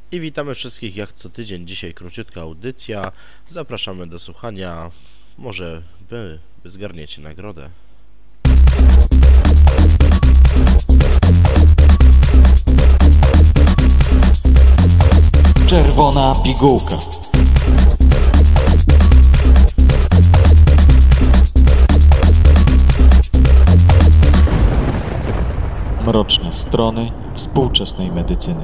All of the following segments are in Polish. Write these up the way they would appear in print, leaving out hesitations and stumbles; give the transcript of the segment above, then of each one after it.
I witamy wszystkich jak co tydzień. Dzisiaj króciutka audycja. Zapraszamy do słuchania. Może wy zgarniecie nagrodę. Czerwona pigułka. Mroczne strony współczesnej medycyny.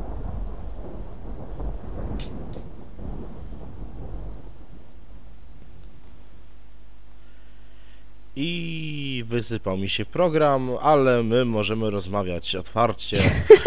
I wysypał mi się program, ale my możemy rozmawiać otwarcie.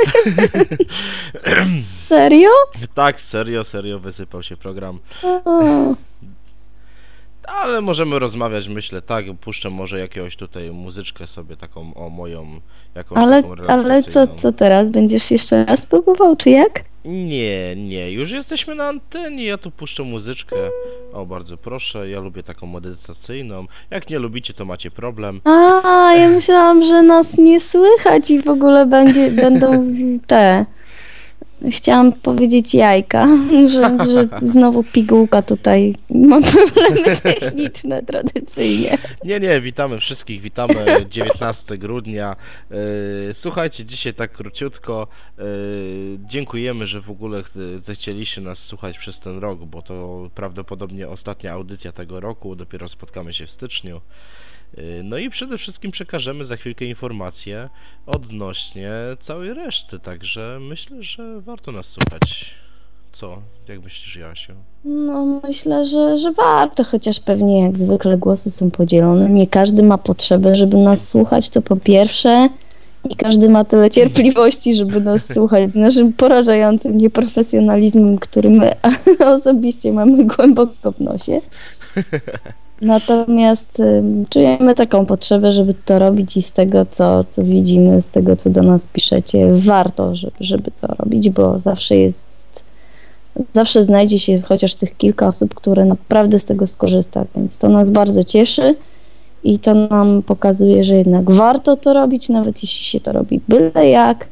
Serio? Tak, serio wysypał się program. O, Ale możemy rozmawiać, myślę, tak. Puszczę może jakiegoś tutaj muzyczkę sobie taką o moją, jakąś ale, taką ale relaksacyjną. co teraz? Będziesz jeszcze raz próbował, czy jak? Nie, już jesteśmy na antenie, ja tu puszczę muzyczkę. O, bardzo proszę, ja lubię taką medytacyjną. Jak nie lubicie, to macie problem. A, ja myślałam, że nas nie słychać i w ogóle będą te... Chciałam powiedzieć jajka, że znowu pigułka tutaj ma problemy techniczne tradycyjnie. Nie, witamy wszystkich, witamy 19 grudnia. Słuchajcie, dzisiaj tak króciutko. Dziękujemy, że w ogóle zechcieliście nas słuchać przez ten rok, bo to prawdopodobnie ostatnia audycja tego roku, dopiero spotkamy się w styczniu. No i przede wszystkim przekażemy za chwilkę informacje odnośnie całej reszty, także myślę, że warto nas słuchać. Co? Jak myślisz, Jasiu? No myślę, że warto, chociaż pewnie jak zwykle głosy są podzielone. Nie każdy ma potrzebę, żeby nas słuchać, to po pierwsze. Nie każdy ma tyle cierpliwości, żeby nas słuchać z naszym porażającym nieprofesjonalizmem, który my osobiście mamy głęboko w nosie. Natomiast czujemy taką potrzebę, żeby to robić i z tego, co widzimy, z tego, co do nas piszecie, warto, żeby to robić, bo zawsze znajdzie się chociaż tych kilka osób, które naprawdę z tego skorzysta, więc to nas bardzo cieszy i to nam pokazuje, że jednak warto to robić, nawet jeśli się to robi byle jak.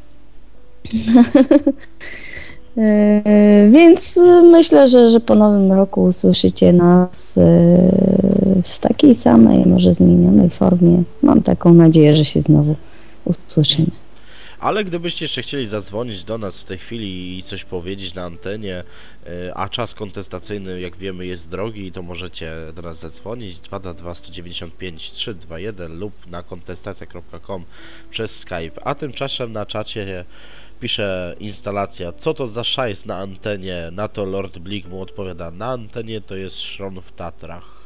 Więc myślę, że po nowym roku usłyszycie nas w takiej samej, może zmienionej formie. Mam taką nadzieję, że się znowu usłyszymy. Ale gdybyście jeszcze chcieli zadzwonić do nas w tej chwili i coś powiedzieć na antenie, a czas kontestacyjny, jak wiemy, jest drogi, to możecie do nas zadzwonić 222 195 321 lub na kontestacja.com przez Skype. A tymczasem na czacie pisze instalacja, co to za szajs na antenie? Na to Lord Blik mu odpowiada, na antenie to jest szron w Tatrach.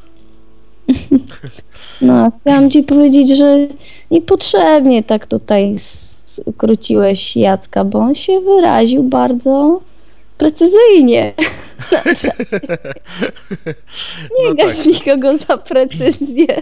No, chciałam ci powiedzieć, że niepotrzebnie tak tutaj skróciłeś Jacka, bo on się wyraził bardzo precyzyjnie. Nie No gaś tak. nikogo za precyzję.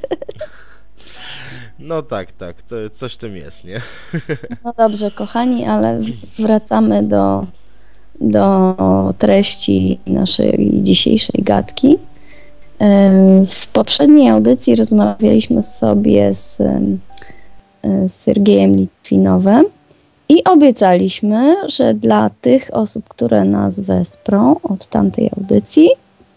No tak, to coś w tym jest, nie? No dobrze, kochani, ale wracamy do treści naszej dzisiejszej gadki. W poprzedniej audycji rozmawialiśmy sobie z Sergiejem Litwinowem i obiecaliśmy, że dla tych osób, które nas wesprą od tamtej audycji,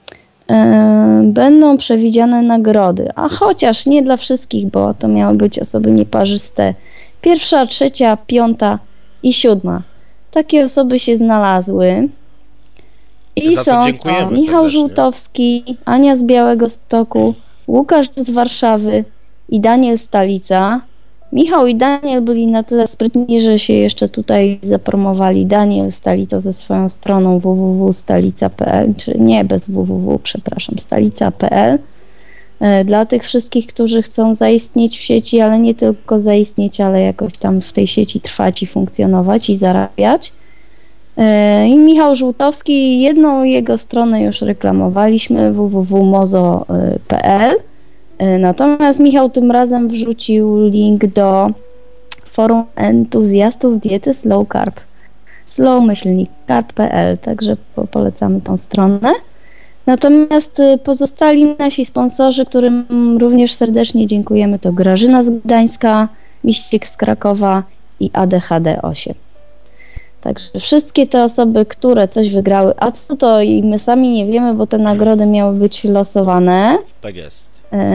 będą przewidziane nagrody, a chociaż nie dla wszystkich, bo to miały być osoby nieparzyste. 1., 3., 5. i 7. Takie osoby się znalazły. I Za co są dziękujemy to Michał serdecznie. Żółtowski, Ania z Białegostoku, Łukasz z Warszawy i Daniel Stalica. Michał i Daniel byli na tyle sprytni, że się jeszcze tutaj zapromowali. Daniel Stalica ze swoją stroną www.stalica.pl, czy nie bez www, przepraszam, stalica.pl. Dla tych wszystkich, którzy chcą zaistnieć w sieci, ale nie tylko zaistnieć, ale jakoś tam w tej sieci trwać i funkcjonować i zarabiać. I Michał Żółtowski, jedną jego stronę już reklamowaliśmy, www.mozo.pl. Natomiast Michał tym razem wrzucił link do forum entuzjastów diety Slow Carb, slow-carb.pl, także polecamy tą stronę. Natomiast pozostali nasi sponsorzy, którym również serdecznie dziękujemy, to Grażyna z Gdańska, Miściek z Krakowa i ADHD 8. Także wszystkie te osoby, które coś wygrały, a co to i my sami nie wiemy, bo te nagrody miały być losowane. Tak jest.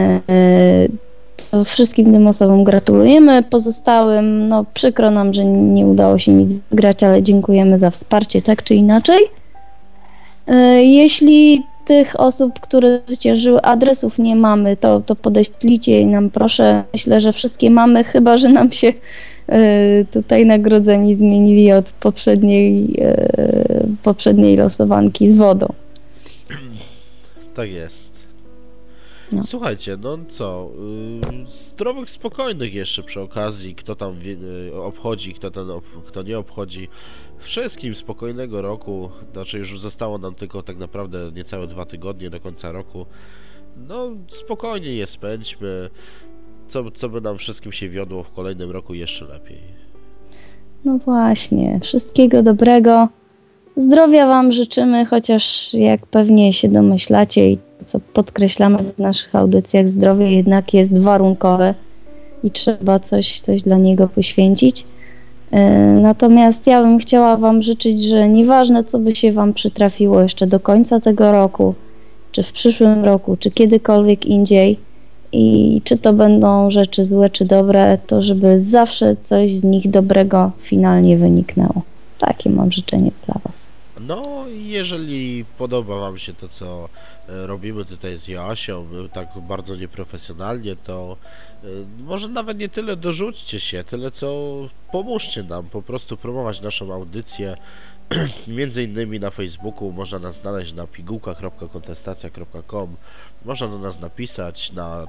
To wszystkim tym osobom gratulujemy. Pozostałym, no przykro nam, że nie udało się nic wygrać, ale dziękujemy za wsparcie, tak czy inaczej. Jeśli tych osób, które zwyciężyły, adresów nie mamy, to podeślijcie nam proszę. Myślę, że wszystkie mamy, chyba że nam się tutaj nagrodzeni zmienili od poprzedniej losowanki z wodą. Tak jest. No. Słuchajcie, no co, zdrowych, spokojnych jeszcze przy okazji, kto tam obchodzi, kto nie obchodzi. Wszystkim spokojnego roku, znaczy już zostało nam tylko tak naprawdę niecałe 2 tygodnie do końca roku. No spokojnie je spędźmy, co by nam wszystkim się wiodło w kolejnym roku jeszcze lepiej. No właśnie, wszystkiego dobrego. Zdrowia Wam życzymy, chociaż jak pewnie się domyślacie i co podkreślamy w naszych audycjach, zdrowie jednak jest warunkowe i trzeba coś dla niego poświęcić. Natomiast ja bym chciała Wam życzyć, że nieważne co by się Wam przytrafiło jeszcze do końca tego roku, czy w przyszłym roku, czy kiedykolwiek indziej i czy to będą rzeczy złe, czy dobre, to żeby zawsze coś z nich dobrego finalnie wyniknęło. Takie mam życzenie dla Was. No i jeżeli podoba Wam się to, co robimy tutaj z Joasią, tak bardzo nieprofesjonalnie, to może nawet nie tyle dorzućcie się, tyle co pomóżcie nam po prostu promować naszą audycję. Między innymi na Facebooku można nas znaleźć na pigułka.kontestacja.com, można do nas napisać na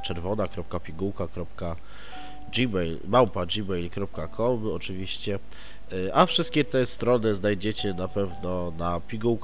czerwona.pigułka.gmail.com oczywiście, a wszystkie te strony znajdziecie na pewno na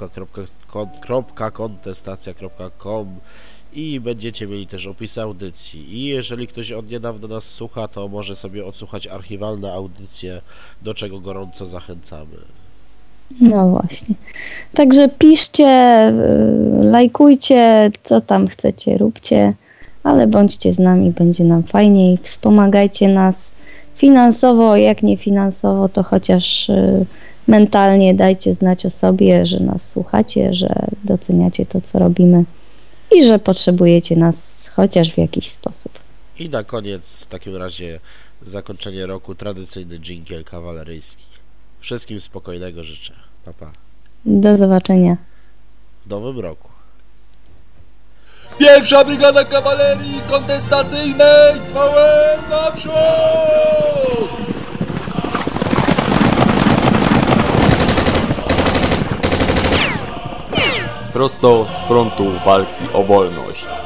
pigułka.kontestacja.com i będziecie mieli też opisy audycji. I jeżeli ktoś od niedawna nas słucha, to może sobie odsłuchać archiwalne audycje, do czego gorąco zachęcamy. No właśnie. Także piszcie, lajkujcie, co tam chcecie, róbcie, ale bądźcie z nami, będzie nam fajniej. Wspomagajcie nas finansowo, jak nie finansowo, to chociaż mentalnie dajcie znać o sobie, że nas słuchacie, że doceniacie to, co robimy i że potrzebujecie nas chociaż w jakiś sposób. I na koniec w takim razie zakończenie roku tradycyjny dżingiel kawaleryjski. Wszystkim spokojnego życzę. Pa, pa. Do zobaczenia. W nowym roku. Pierwsza brygada kawalerii kontestacyjnej cwałem naprzód! Prosto z frontu walki o wolność.